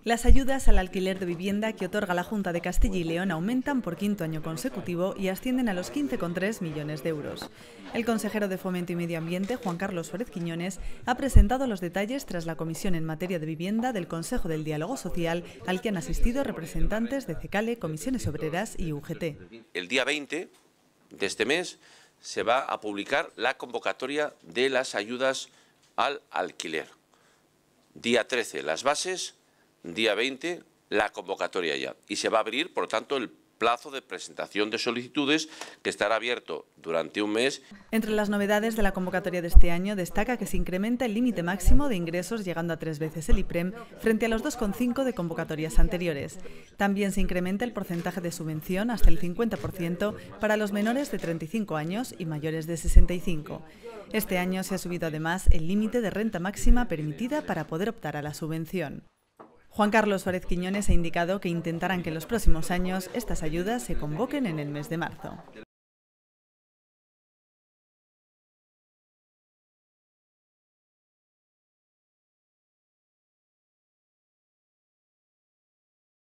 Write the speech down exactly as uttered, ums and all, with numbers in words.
Las ayudas al alquiler de vivienda que otorga la Junta de Castilla y León aumentan por quinto año consecutivo y ascienden a los quince coma tres millones de euros. El consejero de Fomento y Medio Ambiente, Juan Carlos Suárez Quiñones, ha presentado los detalles tras la comisión en materia de vivienda del Consejo del Diálogo Social, al que han asistido representantes de CECALE, Comisiones Obreras y U G T. El día veinte de este mes se va a publicar la convocatoria de las ayudas al alquiler. Día trece, las bases. Día veinte, la convocatoria ya. Y se va a abrir, por lo tanto, el plazo de presentación de solicitudes, que estará abierto durante un mes. Entre las novedades de la convocatoria de este año destaca que se incrementa el límite máximo de ingresos, llegando a tres veces el IPREM, frente a los dos coma cinco de convocatorias anteriores. También se incrementa el porcentaje de subvención hasta el cincuenta por ciento para los menores de treinta y cinco años y mayores de sesenta y cinco. Este año se ha subido además el límite de renta máxima permitida para poder optar a la subvención. Juan Carlos Suárez Quiñones ha indicado que intentarán que en los próximos años estas ayudas se convoquen en el mes de marzo.